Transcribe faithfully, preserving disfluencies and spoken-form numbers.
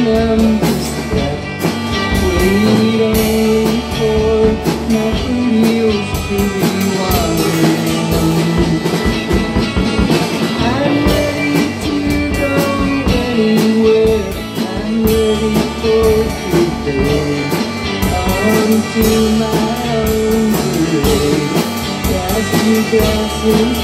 numb to step, wait only for my wheels to be wandering. I'm ready to go anywhere, I'm ready for today, onto my own parade, glass to glass